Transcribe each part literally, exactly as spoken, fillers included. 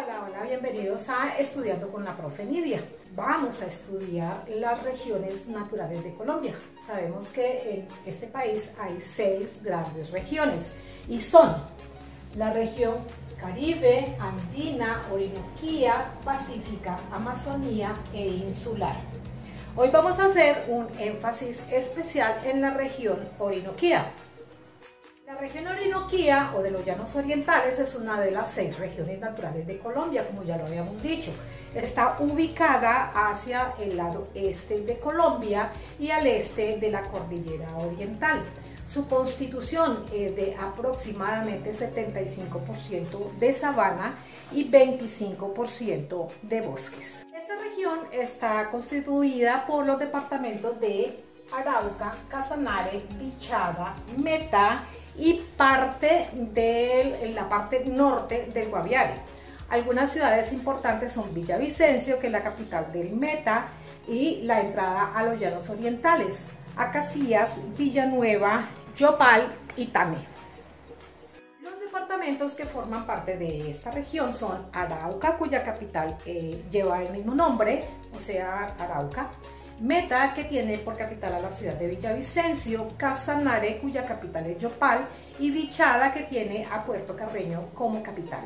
Hola, hola, bienvenidos a Estudiando con la Profe Nidia. Vamos a estudiar las regiones naturales de Colombia. Sabemos que en este país hay seis grandes regiones y son la región Caribe, Andina, Orinoquía, Pacífica, Amazonía e Insular. Hoy vamos a hacer un énfasis especial en la región Orinoquía. La región Orinoquía o de los Llanos Orientales es una de las seis regiones naturales de Colombia, como ya lo habíamos dicho. Está ubicada hacia el lado este de Colombia y al este de la Cordillera Oriental. Su constitución es de aproximadamente setenta y cinco por ciento de sabana y veinticinco por ciento de bosques. Esta región está constituida por los departamentos de Arauca, Casanare, Bichada, Meta y parte de la parte norte del Guaviare. Algunas ciudades importantes son Villavicencio, que es la capital del Meta, y la entrada a los Llanos Orientales, Acacías, Villanueva, Yopal y Tamé. Los departamentos que forman parte de esta región son Arauca, cuya capital eh, lleva el mismo nombre, o sea, Arauca; Meta, que tiene por capital a la ciudad de Villavicencio; Casanare, cuya capital es Yopal; y Bichada, que tiene a Puerto Carreño como capital.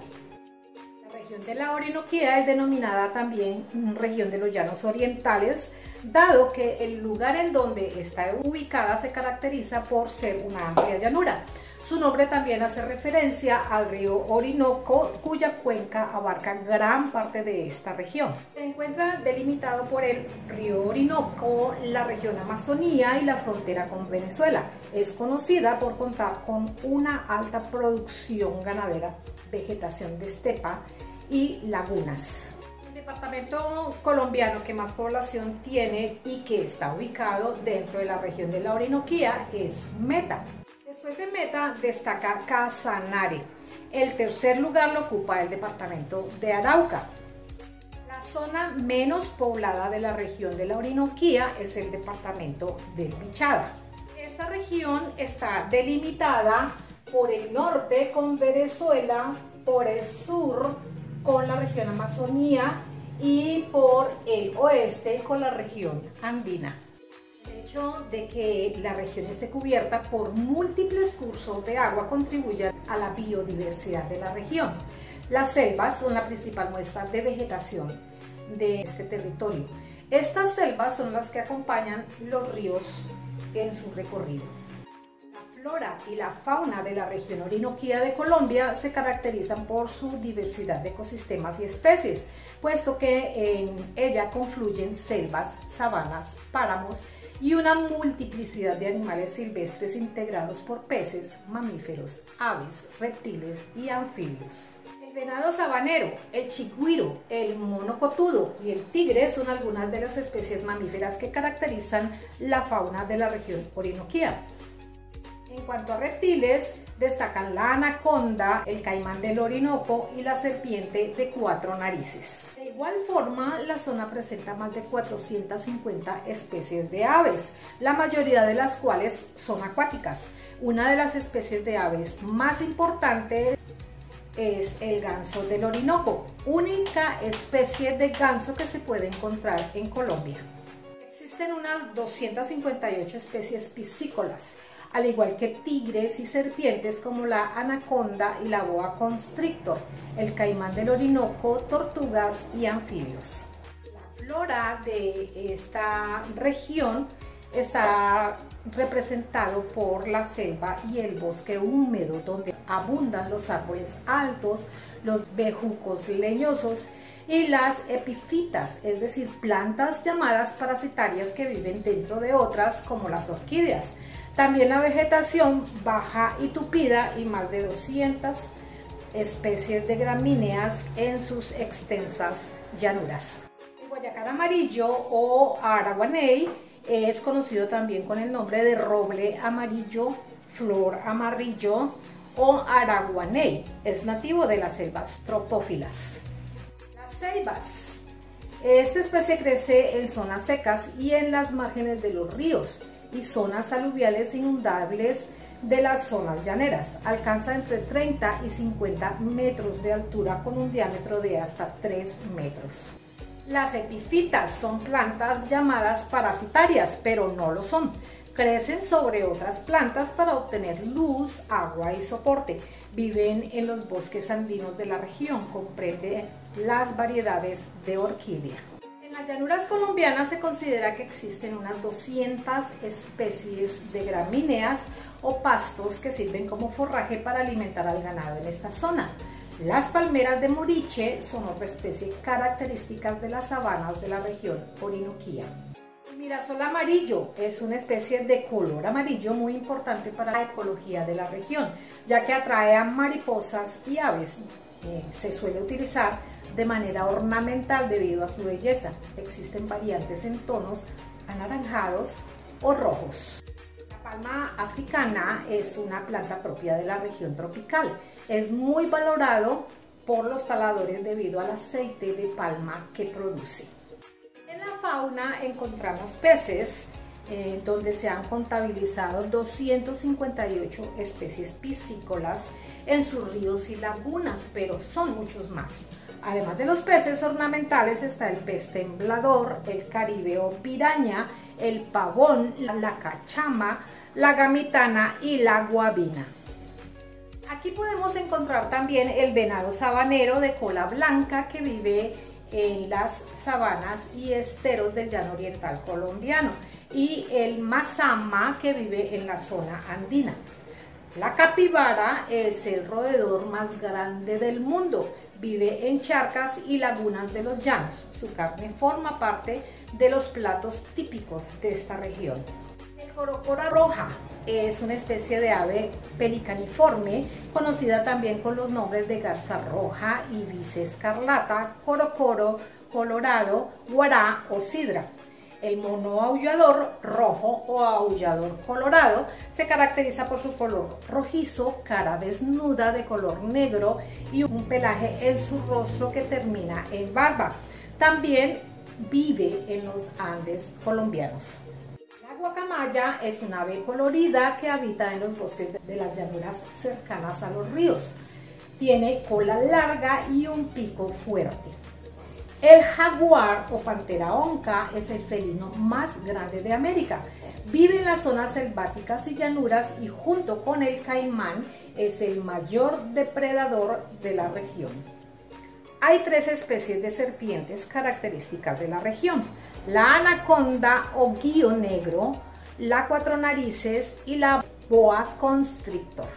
La región de la Orinoquía es denominada también región de los Llanos Orientales, dado que el lugar en donde está ubicada se caracteriza por ser una amplia llanura. Su nombre también hace referencia al río Orinoco, cuya cuenca abarca gran parte de esta región. Se encuentra delimitado por el río Orinoco, la región Amazonía y la frontera con Venezuela. Es conocida por contar con una alta producción ganadera, vegetación de estepa y lagunas. El departamento colombiano que más población tiene y que está ubicado dentro de la región de la Orinoquía es Meta. Después de Meta destaca Casanare. El tercer lugar lo ocupa el departamento de Arauca. La zona menos poblada de la región de la Orinoquía es el departamento de Bichada. Esta región está delimitada por el norte con Venezuela, por el sur con la región Amazonía y por el oeste con la región andina. El hecho de que la región esté cubierta por múltiples cursos de agua contribuye a la biodiversidad de la región. Las selvas son la principal muestra de vegetación de este territorio. Estas selvas son las que acompañan los ríos en su recorrido. La flora y la fauna de la región Orinoquía de Colombia se caracterizan por su diversidad de ecosistemas y especies, puesto que en ella confluyen selvas, sabanas, páramos y una multiplicidad de animales silvestres integrados por peces, mamíferos, aves, reptiles y anfibios. El venado sabanero, el chigüiro, el mono cotudo y el tigre son algunas de las especies mamíferas que caracterizan la fauna de la región Orinoquía. En cuanto a reptiles, destacan la anaconda, el caimán del Orinoco y la serpiente de cuatro narices. De igual forma, la zona presenta más de cuatrocientas cincuenta especies de aves, la mayoría de las cuales son acuáticas. Una de las especies de aves más importantes es el ganso del Orinoco, única especie de ganso que se puede encontrar en Colombia. Existen unas doscientas cincuenta y ocho especies piscícolas, al igual que tigres y serpientes como la anaconda y la boa constrictor, el caimán del Orinoco, tortugas y anfibios. La flora de esta región está representado por la selva y el bosque húmedo, donde abundan los árboles altos, los bejucos leñosos y las epifitas, es decir, plantas llamadas parasitarias que viven dentro de otras como las orquídeas. También la vegetación baja y tupida y más de doscientas especies de gramíneas en sus extensas llanuras. El guayacán amarillo o araguaney es conocido también con el nombre de roble amarillo, flor amarillo o araguaney. Es nativo de las selvas tropófilas. Las ceibas. Esta especie crece en zonas secas y en las márgenes de los ríos y zonas aluviales inundables de las zonas llaneras. Alcanza entre treinta y cincuenta metros de altura con un diámetro de hasta tres metros. Las epifitas son plantas llamadas parasitarias, pero no lo son. Crecen sobre otras plantas para obtener luz, agua y soporte. Viven en los bosques andinos de la región. Comprende las variedades de orquídea. En las llanuras colombianas se considera que existen unas doscientas especies de gramíneas o pastos que sirven como forraje para alimentar al ganado en esta zona. Las palmeras de moriche son otra especie características de las sabanas de la región Orinoquía. El mirasol amarillo es una especie de color amarillo muy importante para la ecología de la región, ya que atrae a mariposas y aves. Eh, se suele utilizar de manera ornamental debido a su belleza. Existen variantes en tonos anaranjados o rojos. La palma africana es una planta propia de la región tropical. Es muy valorado por los taladores debido al aceite de palma que produce. En la fauna encontramos peces, eh, donde se han contabilizado doscientas cincuenta y ocho especies piscícolas en sus ríos y lagunas, pero son muchos más. Además de los peces ornamentales está el pez temblador, el caribeo piraña, el pavón, la cachama, la gamitana y la guabina. Aquí podemos encontrar también el venado sabanero de cola blanca que vive en las sabanas y esteros del llano oriental colombiano, y el mazama que vive en la zona andina. La capibara es el roedor más grande del mundo. Vive en charcas y lagunas de los llanos. Su carne forma parte de los platos típicos de esta región. El corocora roja es una especie de ave pelicaniforme, conocida también con los nombres de garza roja, ibis escarlata, corocoro, colorado, guará o sidra. El mono aullador rojo o aullador colorado se caracteriza por su color rojizo, cara desnuda de color negro y un pelaje en su rostro que termina en barba. También vive en los Andes colombianos. La guacamaya es una ave colorida que habita en los bosques de las llanuras cercanas a los ríos. Tiene cola larga y un pico fuerte. El jaguar o pantera onca es el felino más grande de América. Vive en las zonas selváticas y llanuras y junto con el caimán es el mayor depredador de la región. Hay tres especies de serpientes características de la región: la anaconda o guío negro, la cuatro narices y la boa constrictor.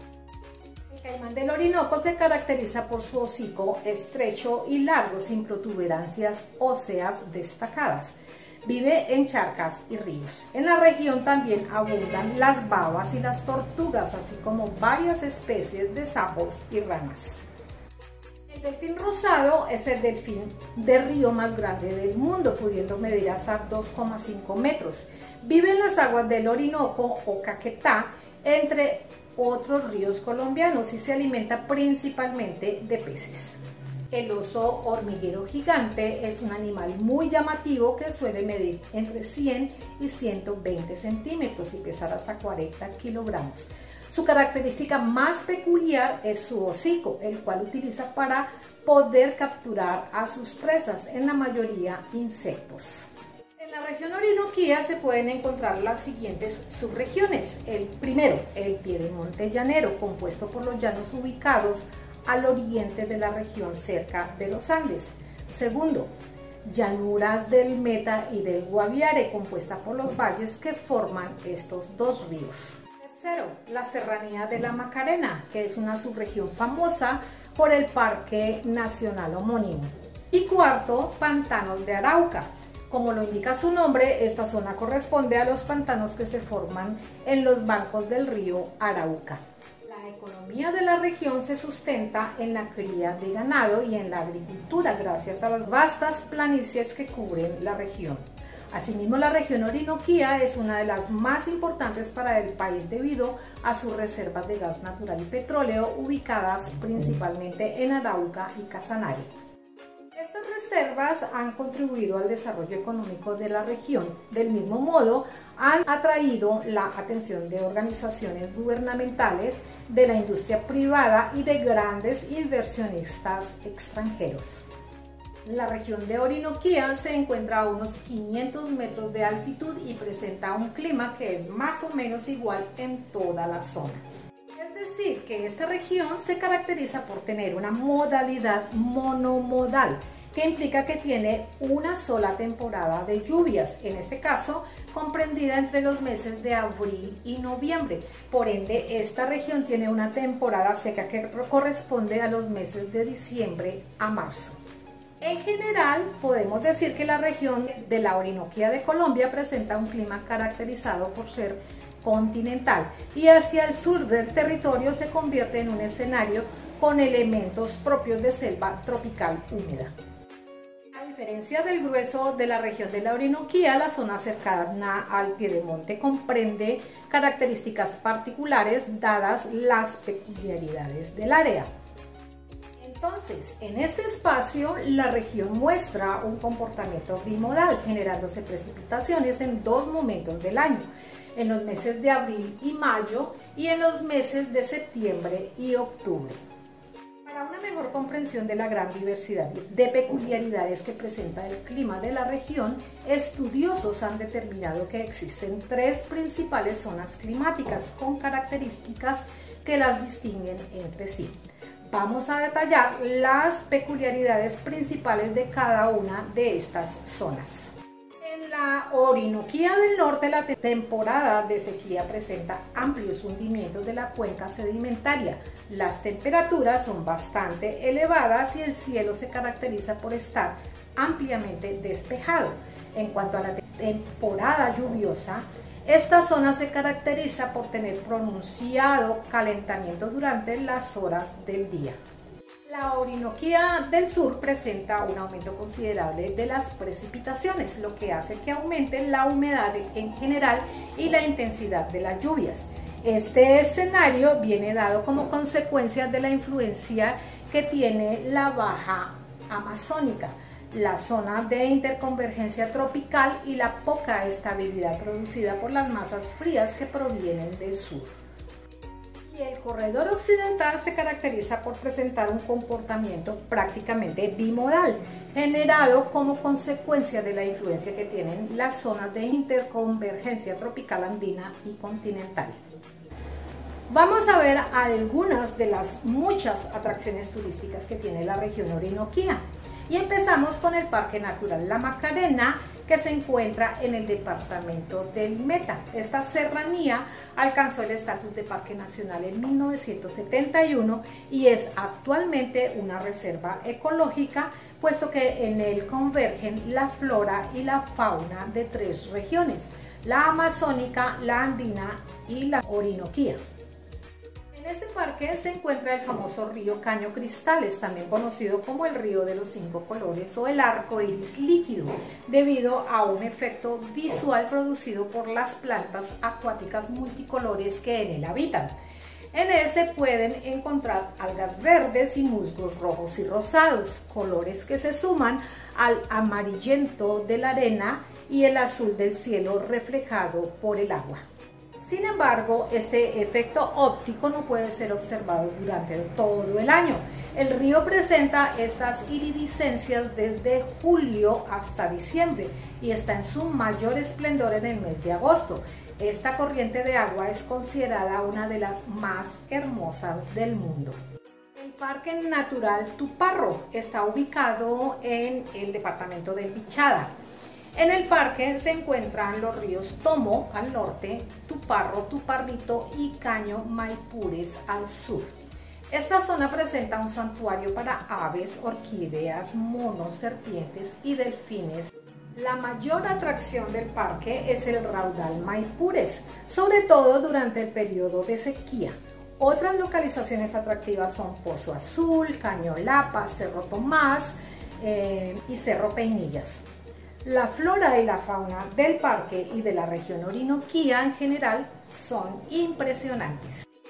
El caimán del Orinoco se caracteriza por su hocico estrecho y largo, sin protuberancias óseas destacadas. Vive en charcas y ríos. En la región también abundan las babas y las tortugas, así como varias especies de sapos y ranas. El delfín rosado es el delfín de río más grande del mundo, pudiendo medir hasta dos coma cinco metros. Vive en las aguas del Orinoco o Caquetá, entre otros ríos colombianos, y se alimenta principalmente de peces. El oso hormiguero gigante es un animal muy llamativo que suele medir entre cien y ciento veinte centímetros y pesar hasta cuarenta kilogramos. Su característica más peculiar es su hocico, el cual utiliza para poder capturar a sus presas, en la mayoría insectos. En la región Orinoquía se pueden encontrar las siguientes subregiones. El primero, el piedemonte llanero, compuesto por los llanos ubicados al oriente de la región cerca de los Andes. Segundo, llanuras del Meta y del Guaviare, compuesta por los valles que forman estos dos ríos. Tercero, la serranía de la Macarena, que es una subregión famosa por el Parque Nacional homónimo. Y cuarto, pantanos de Arauca. Como lo indica su nombre, esta zona corresponde a los pantanos que se forman en los bancos del río Arauca. La economía de la región se sustenta en la cría de ganado y en la agricultura, gracias a las vastas planicies que cubren la región. Asimismo, la región Orinoquía es una de las más importantes para el país debido a sus reservas de gas natural y petróleo, ubicadas principalmente en Arauca y Casanare. Estas reservas han contribuido al desarrollo económico de la región. Del mismo modo, han atraído la atención de organizaciones gubernamentales, de la industria privada y de grandes inversionistas extranjeros. La región de Orinoquía se encuentra a unos quinientos metros de altitud y presenta un clima que es más o menos igual en toda la zona. Es decir, que esta región se caracteriza por tener una modalidad monomodal, que implica que tiene una sola temporada de lluvias, en este caso comprendida entre los meses de abril y noviembre. Por ende, esta región tiene una temporada seca que corresponde a los meses de diciembre a marzo. En general, podemos decir que la región de la Orinoquía de Colombia presenta un clima caracterizado por ser continental y hacia el sur del territorio se convierte en un escenario con elementos propios de selva tropical húmeda. A diferencia del grueso de la región de la Orinoquía, la zona cercana al piedemonte comprende características particulares dadas las peculiaridades del área. Entonces, en este espacio, la región muestra un comportamiento bimodal, generándose precipitaciones en dos momentos del año, en los meses de abril y mayo y en los meses de septiembre y octubre. Para una mejor comprensión de la gran diversidad de peculiaridades que presenta el clima de la región, estudiosos han determinado que existen tres principales zonas climáticas con características que las distinguen entre sí. Vamos a detallar las peculiaridades principales de cada una de estas zonas. En la Orinoquía del Norte, la temporada de sequía presenta amplios hundimientos de la cuenca sedimentaria. Las temperaturas son bastante elevadas y el cielo se caracteriza por estar ampliamente despejado. En cuanto a la temporada lluviosa, esta zona se caracteriza por tener pronunciado calentamiento durante las horas del día. La Orinoquía del Sur presenta un aumento considerable de las precipitaciones, lo que hace que aumente la humedad en general y la intensidad de las lluvias. Este escenario viene dado como consecuencia de la influencia que tiene la baja amazónica, la zona de interconvergencia tropical y la poca estabilidad producida por las masas frías que provienen del sur. Y el corredor occidental se caracteriza por presentar un comportamiento prácticamente bimodal, generado como consecuencia de la influencia que tienen las zonas de interconvergencia tropical andina y continental. Vamos a ver algunas de las muchas atracciones turísticas que tiene la región Orinoquía. Y empezamos con el Parque Natural La Macarena, que se encuentra en el departamento del Meta. Esta serranía alcanzó el estatus de Parque Nacional en mil novecientos setenta y uno y es actualmente una reserva ecológica, puesto que en él convergen la flora y la fauna de tres regiones: la amazónica, la andina y la Orinoquía. En este parque se encuentra el famoso río Caño Cristales, también conocido como el río de los cinco colores o el arco iris líquido, debido a un efecto visual producido por las plantas acuáticas multicolores que en él habitan. En él se pueden encontrar algas verdes y musgos rojos y rosados, colores que se suman al amarillento de la arena y el azul del cielo reflejado por el agua. Sin embargo, este efecto óptico no puede ser observado durante todo el año. El río presenta estas iridiscencias desde julio hasta diciembre y está en su mayor esplendor en el mes de agosto. Esta corriente de agua es considerada una de las más hermosas del mundo. El Parque Natural Tuparro está ubicado en el departamento del Bichada. En el parque se encuentran los ríos Tomo al norte, Tuparro, Tuparrito y Caño Maipures al sur. Esta zona presenta un santuario para aves, orquídeas, monos, serpientes y delfines. La mayor atracción del parque es el raudal Maipures, sobre todo durante el periodo de sequía. Otras localizaciones atractivas son Pozo Azul, Caño Lapa, Cerro Tomás eh, y Cerro Peinillas. La flora y la fauna del parque y de la región Orinoquía en general son impresionantes. Se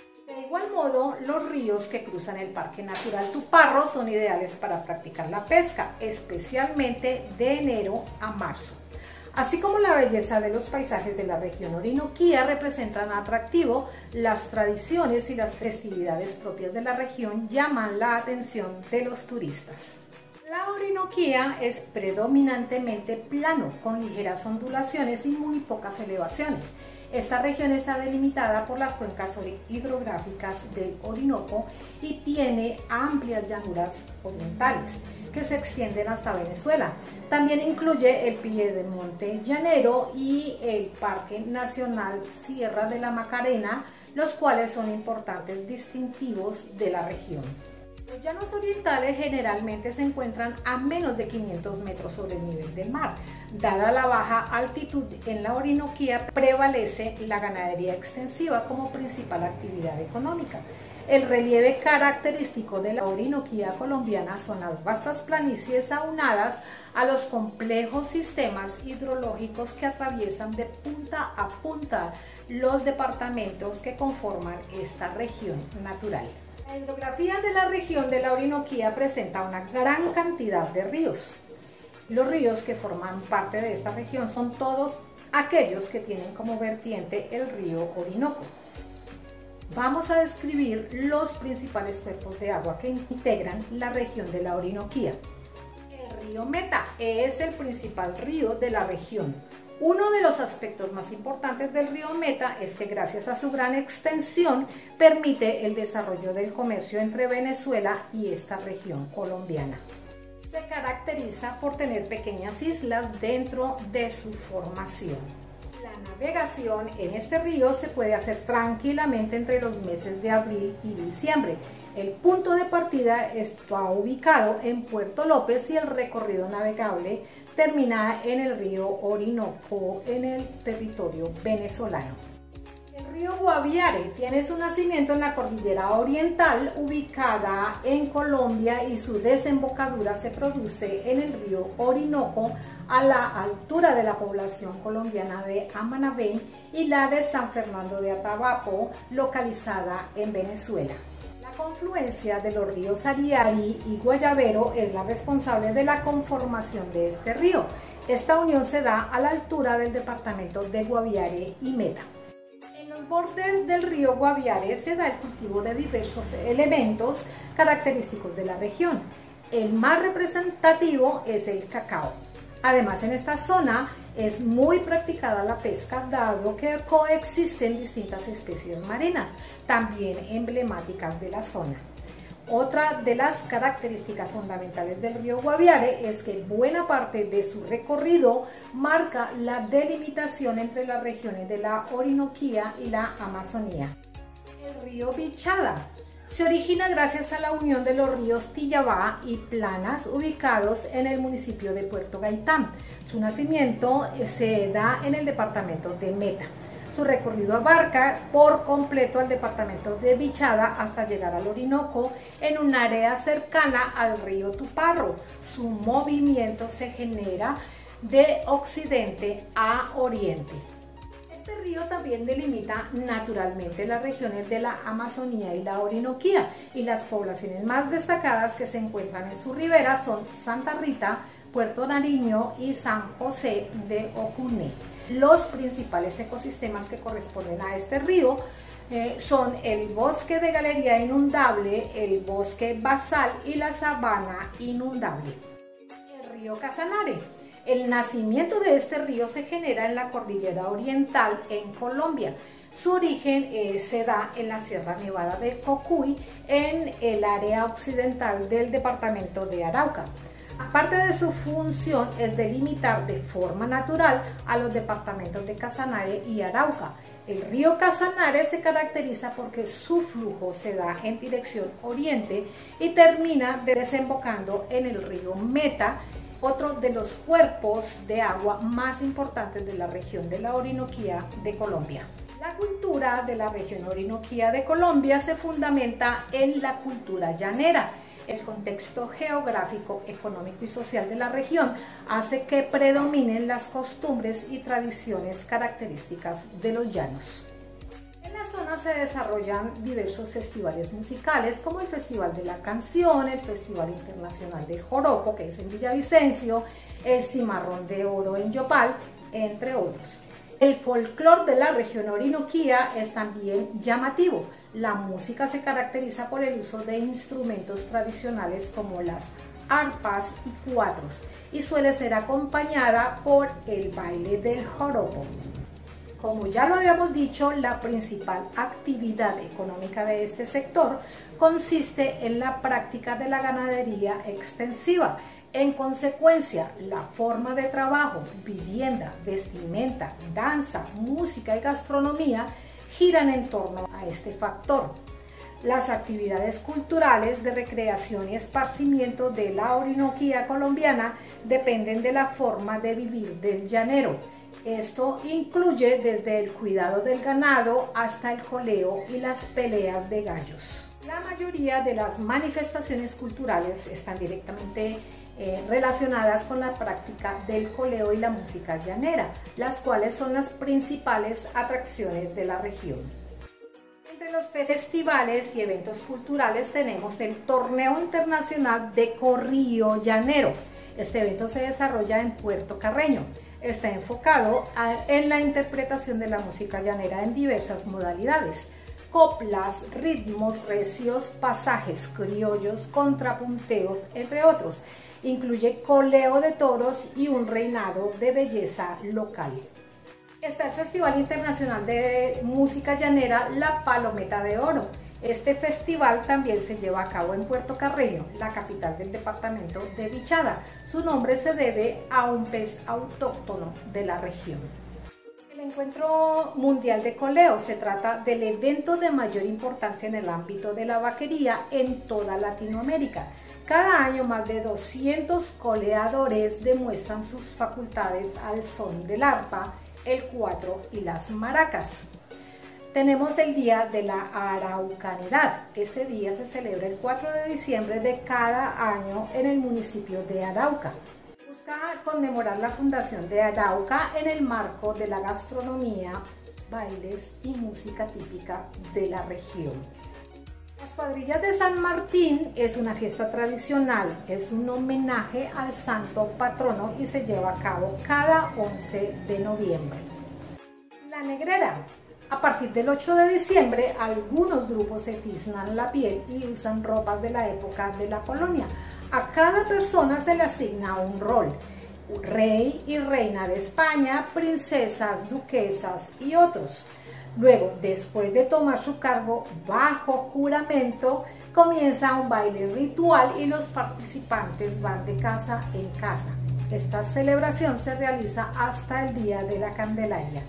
igual modo, los ríos que cruzan el Parque Natural Tuparro son ideales para practicar la pesca, especialmente de enero a marzo. Así como la belleza de los paisajes de la región Orinoquía representan atractivo, las tradiciones y las festividades propias de la región llaman la atención de los turistas. La Orinoquía es predominantemente plano, con ligeras ondulaciones y muy pocas elevaciones. Esta región está delimitada por las cuencas hidrográficas del Orinoco y tiene amplias llanuras orientales que se extienden hasta Venezuela. También incluye el Piedemonte Llanero y el Parque Nacional Sierra de la Macarena, los cuales son importantes distintivos de la región. Los llanos orientales generalmente se encuentran a menos de quinientos metros sobre el nivel del mar. Dada la baja altitud en la Orinoquía, prevalece la ganadería extensiva como principal actividad económica. El relieve característico de la Orinoquía colombiana son las vastas planicies aunadas a los complejos sistemas hidrológicos que atraviesan de punta a punta los departamentos que conforman esta región natural. La hidrografía de la región de la Orinoquía presenta una gran cantidad de ríos. Los ríos que forman parte de esta región son todos aquellos que tienen como vertiente el río Orinoco. Vamos a describir los principales cuerpos de agua que integran la región de la Orinoquía. El río Meta es el principal río de la región. Uno de los aspectos más importantes del río Meta es que gracias a su gran extensión permite el desarrollo del comercio entre Venezuela y esta región colombiana. Se caracteriza por tener pequeñas islas dentro de su formación. La navegación en este río se puede hacer tranquilamente entre los meses de abril y diciembre. El punto de partida está ubicado en Puerto López y el recorrido navegable termina en el río Orinoco en el territorio venezolano. El río Guaviare tiene su nacimiento en la cordillera oriental ubicada en Colombia y su desembocadura se produce en el río Orinoco a la altura de la población colombiana de Amanabén y la de San Fernando de Atabapo, localizada en Venezuela. La confluencia de los ríos Ariari y Guayavero es la responsable de la conformación de este río. Esta unión se da a la altura del departamento de Guaviare y Meta. En los bordes del río Guaviare se da el cultivo de diversos elementos característicos de la región. El más representativo es el cacao. Además, en esta zona es muy practicada la pesca, dado que coexisten distintas especies marinas, también emblemáticas de la zona. Otra de las características fundamentales del río Guaviare es que buena parte de su recorrido marca la delimitación entre las regiones de la Orinoquía y la Amazonía. El río Vichada se origina gracias a la unión de los ríos Tillabá y Planas, ubicados en el municipio de Puerto Gaitán. Su nacimiento se da en el departamento de Meta. Su recorrido abarca por completo al departamento de Vichada hasta llegar al Orinoco en un área cercana al río Tuparro. Su movimiento se genera de occidente a oriente. Este río también delimita naturalmente las regiones de la Amazonía y la Orinoquía, y las poblaciones más destacadas que se encuentran en su ribera son Santa Rita, Puerto Nariño y San José de Ocuné. Los principales ecosistemas que corresponden a este río eh, son el bosque de galería inundable, el bosque basal y la sabana inundable. El río Casanare. El nacimiento de este río se genera en la cordillera oriental en Colombia. Su origen eh, se da en la Sierra Nevada de Cocuy, en el área occidental del departamento de Arauca. Aparte de su función es delimitar de forma natural a los departamentos de Casanare y Arauca. El río Casanare se caracteriza porque su flujo se da en dirección oriente y termina desembocando en el río Meta, otro de los cuerpos de agua más importantes de la región de la Orinoquía de Colombia. La cultura de la región Orinoquía de Colombia se fundamenta en la cultura llanera. El contexto geográfico, económico y social de la región hace que predominen las costumbres y tradiciones características de los llanos. En la zona zona se desarrollan diversos festivales musicales como el Festival de la Canción, el Festival Internacional del Joropo, que es en Villavicencio, el Cimarrón de Oro en Yopal, entre otros. El folclore de la región Orinoquía es también llamativo. La música se caracteriza por el uso de instrumentos tradicionales como las arpas y cuatros y suele ser acompañada por el baile del joropo. Como ya lo habíamos dicho, la principal actividad económica de este sector consiste en la práctica de la ganadería extensiva. En consecuencia, la forma de trabajo, vivienda, vestimenta, danza, música y gastronomía giran en torno a este factor. Las actividades culturales de recreación y esparcimiento de la Orinoquía colombiana dependen de la forma de vivir del llanero. Esto incluye desde el cuidado del ganado hasta el coleo y las peleas de gallos. La mayoría de las manifestaciones culturales están directamente eh, relacionadas con la práctica del coleo y la música llanera, las cuales son las principales atracciones de la región. Entre los festivales y eventos culturales tenemos el Torneo Internacional de Corrío Llanero. Este evento se desarrolla en Puerto Carreño. Está enfocado a, en la interpretación de la música llanera en diversas modalidades: coplas, ritmos recios, pasajes criollos, contrapunteos, entre otros. Incluye coleo de toros y un reinado de belleza local. Está el Festival Internacional de Música Llanera La Palometa de Oro. Este festival también se lleva a cabo en Puerto Carreño, la capital del departamento de Vichada. Su nombre se debe a un pez autóctono de la región. El Encuentro Mundial de Coleo se trata del evento de mayor importancia en el ámbito de la vaquería en toda Latinoamérica. Cada año más de doscientos coleadores demuestran sus facultades al son del arpa, el cuatro y las maracas. Tenemos el Día de la Araucanidad. Este día se celebra el cuatro de diciembre de cada año en el municipio de Arauca. Busca conmemorar la fundación de Arauca en el marco de la gastronomía, bailes y música típica de la región. Las cuadrillas de San Martín es una fiesta tradicional, es un homenaje al santo patrono y se lleva a cabo cada once de noviembre. La Negrera. A partir del ocho de diciembre, algunos grupos se tiznan la piel y usan ropas de la época de la colonia. A cada persona se le asigna un rol: rey y reina de España, princesas, duquesas y otros. Luego, después de tomar su cargo bajo juramento, comienza un baile ritual y los participantes van de casa en casa. Esta celebración se realiza hasta el día de la Candelaria.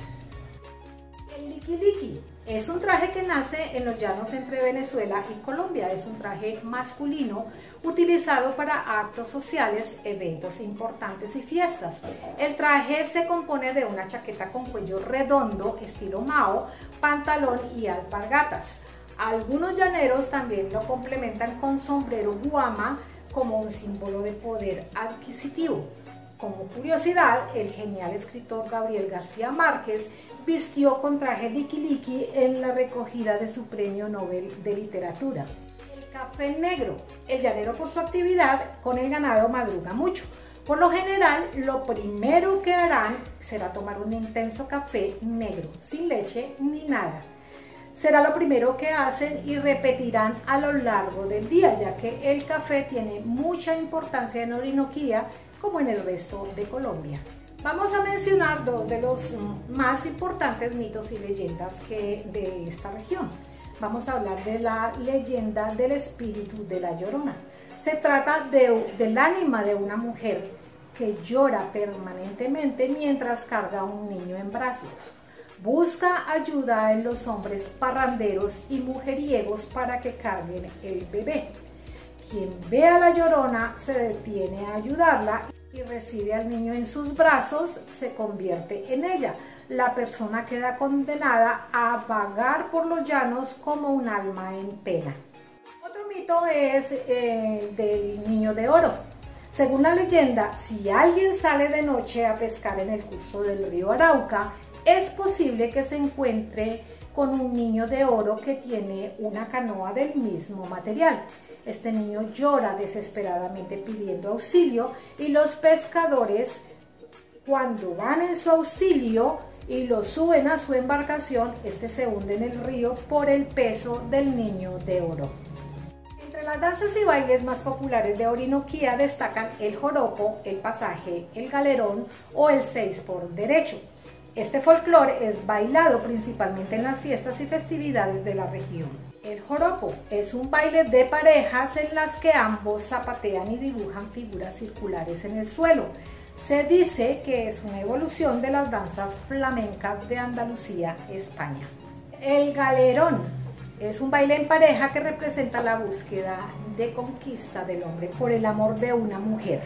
El liquiliqui es un traje que nace en los llanos entre Venezuela y Colombia. Es un traje masculino utilizado para actos sociales, eventos importantes y fiestas. El traje se compone de una chaqueta con cuello redondo, estilo Mao, pantalón y alpargatas. Algunos llaneros también lo complementan con sombrero guama como un símbolo de poder adquisitivo. Como curiosidad, el genial escritor Gabriel García Márquez vistió con traje liquiliqui en la recogida de su premio Nobel de Literatura. El café negro. El llanero, por su actividad con el ganado, madruga mucho. Por lo general, lo primero que harán será tomar un intenso café negro, sin leche ni nada. Será lo primero que hacen y repetirán a lo largo del día, ya que el café tiene mucha importancia en Orinoquía, como en el resto de Colombia. Vamos a mencionar dos de los más importantes mitos y leyendas que de esta región. Vamos a hablar de la leyenda del espíritu de la Llorona. Se trata de, del ánima de una mujer que llora permanentemente mientras carga a un niño en brazos. Busca ayuda en los hombres parranderos y mujeriegos para que carguen el bebé. Quien ve a la Llorona se detiene a ayudarla y recibe al niño en sus brazos, se convierte en ella. La persona queda condenada a vagar por los llanos como un alma en pena. Otro mito es eh, del niño de oro. Según la leyenda, si alguien sale de noche a pescar en el curso del río Arauca, es posible que se encuentre con un niño de oro que tiene una canoa del mismo material. Este niño llora desesperadamente pidiendo auxilio y los pescadores, cuando van en su auxilio y lo suben a su embarcación, este se hunde en el río por el peso del niño de oro. Entre las danzas y bailes más populares de Orinoquía destacan el joropo, el pasaje, el galerón o el seis por derecho. Este folclore es bailado principalmente en las fiestas y festividades de la región. El joropo es un baile de parejas en las que ambos zapatean y dibujan figuras circulares en el suelo. Se dice que es una evolución de las danzas flamencas de Andalucía, España. El galerón es un baile en pareja que representa la búsqueda de conquista del hombre por el amor de una mujer.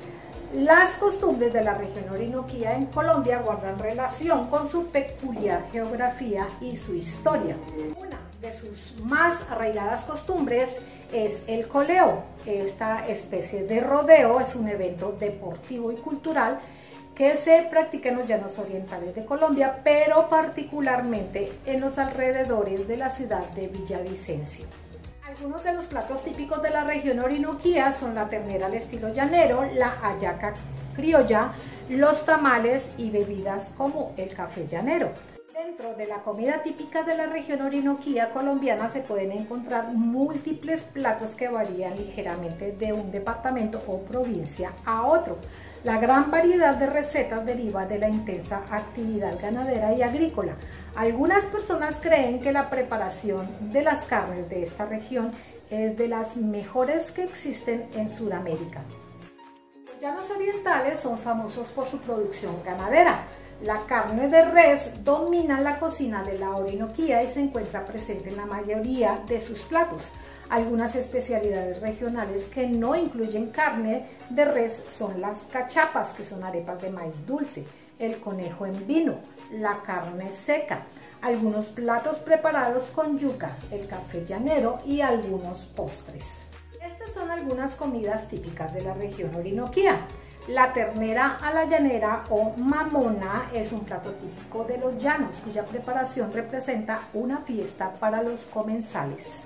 Las costumbres de la región Orinoquía en Colombia guardan relación con su peculiar geografía y su historia. Una de sus más arraigadas costumbres es el coleo. Esta especie de rodeo es un evento deportivo y cultural que se practica en los llanos orientales de Colombia, pero particularmente en los alrededores de la ciudad de Villavicencio. Algunos de los platos típicos de la región Orinoquía son la ternera al estilo llanero, la hallaca criolla, los tamales y bebidas como el café llanero. Dentro de la comida típica de la región Orinoquía colombiana se pueden encontrar múltiples platos que varían ligeramente de un departamento o provincia a otro. La gran variedad de recetas deriva de la intensa actividad ganadera y agrícola. Algunas personas creen que la preparación de las carnes de esta región es de las mejores que existen en Sudamérica. Los llanos orientales son famosos por su producción ganadera. La carne de res domina la cocina de la Orinoquía y se encuentra presente en la mayoría de sus platos. Algunas especialidades regionales que no incluyen carne de res son las cachapas, que son arepas de maíz dulce, el conejo en vino, la carne seca, algunos platos preparados con yuca, el café llanero y algunos postres. Estas son algunas comidas típicas de la región Orinoquía. La ternera a la llanera o mamona es un plato típico de los llanos, cuya preparación representa una fiesta para los comensales.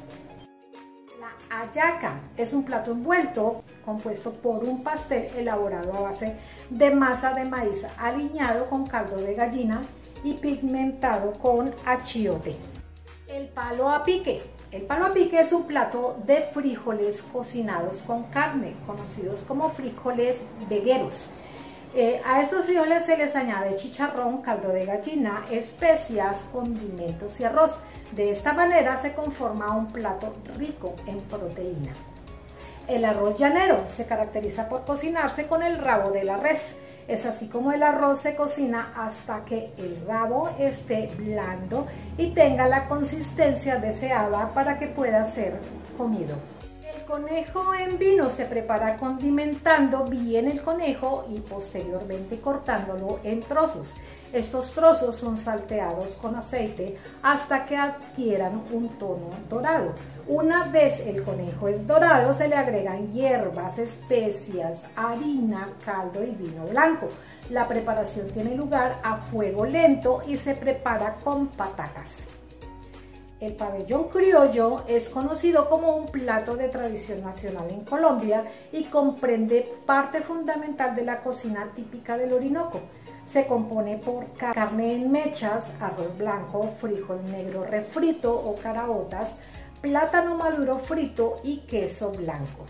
La hallaca es un plato envuelto compuesto por un pastel elaborado a base de masa de maíz aliñado con caldo de gallina y pigmentado con achiote. El palo a pique. El palo a pique es un plato de frijoles cocinados con carne, conocidos como frijoles vegueros. Eh, a estos frijoles se les añade chicharrón, caldo de gallina, especias, condimentos y arroz. De esta manera se conforma un plato rico en proteína. El arroz llanero se caracteriza por cocinarse con el rabo de la res. Es así como el arroz se cocina hasta que el rabo esté blando y tenga la consistencia deseada para que pueda ser comido. El conejo en vino se prepara condimentando bien el conejo y posteriormente cortándolo en trozos. Estos trozos son salteados con aceite hasta que adquieran un tono dorado. Una vez el conejo es dorado, se le agregan hierbas, especias, harina, caldo y vino blanco. La preparación tiene lugar a fuego lento y se prepara con patacas. El pabellón criollo es conocido como un plato de tradición nacional en Colombia y comprende parte fundamental de la cocina típica del Orinoco. Se compone por carne en mechas, arroz blanco, frijol negro refrito o caraotas, plátano maduro frito y queso blanco.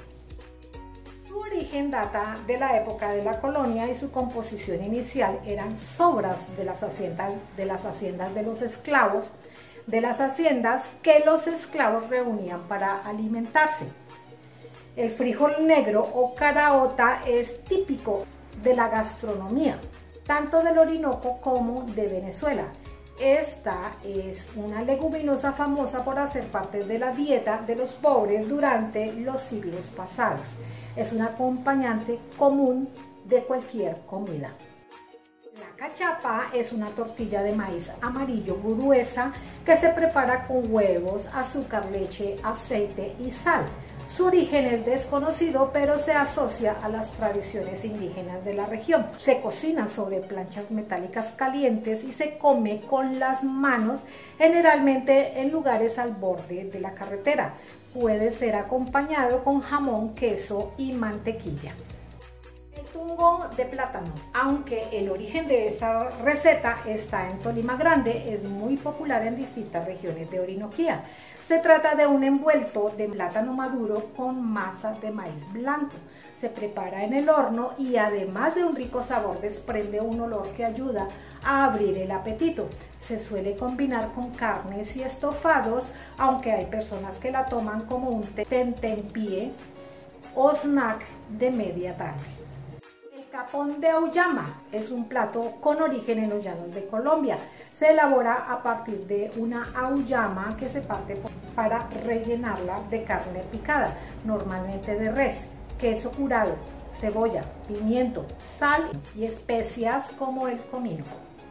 Su origen data de la época de la colonia y su composición inicial eran sobras de las haciendas de, las haciendas de los esclavos, de las haciendas que los esclavos reunían para alimentarse. El frijol negro o caraota es típico de la gastronomía, tanto del Orinoco como de Venezuela. Esta es una leguminosa famosa por hacer parte de la dieta de los pobres durante los siglos pasados. Es un acompañante común de cualquier comida. La cachapa es una tortilla de maíz amarillo gruesa que se prepara con huevos, azúcar, leche, aceite y sal. Su origen es desconocido, pero se asocia a las tradiciones indígenas de la región. Se cocina sobre planchas metálicas calientes y se come con las manos, generalmente en lugares al borde de la carretera. Puede ser acompañado con jamón, queso y mantequilla. El tungo de plátano, aunque el origen de esta receta está en Tolima Grande, es muy popular en distintas regiones de Orinoquía. Se trata de un envuelto de plátano maduro con masa de maíz blanco. Se prepara en el horno y además de un rico sabor desprende un olor que ayuda a abrir el apetito. Se suele combinar con carnes y estofados, aunque hay personas que la toman como un tentempié o snack de media tarde. El capón de auyama es un plato con origen en los llanos de Colombia. Se elabora a partir de una auyama que se parte para rellenarla de carne picada, normalmente de res, queso curado, cebolla, pimiento, sal y especias como el comino.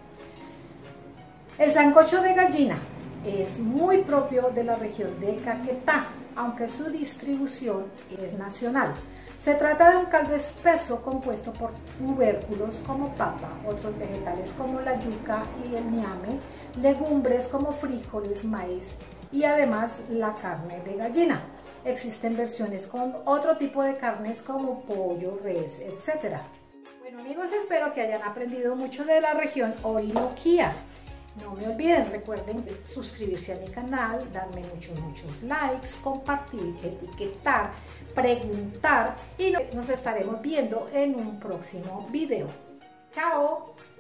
El sancocho de gallina es muy propio de la región de Caquetá, aunque su distribución es nacional. Se trata de un caldo espeso compuesto por tubérculos como papa, otros vegetales como la yuca y el ñame, legumbres como frijoles, maíz y además la carne de gallina. Existen versiones con otro tipo de carnes como pollo, res, etcétera. Bueno amigos, espero que hayan aprendido mucho de la región Orinoquía. No me olviden, recuerden suscribirse a mi canal, darme muchos, muchos likes, compartir, etiquetar, preguntar y nos estaremos viendo en un próximo video. ¡Chao!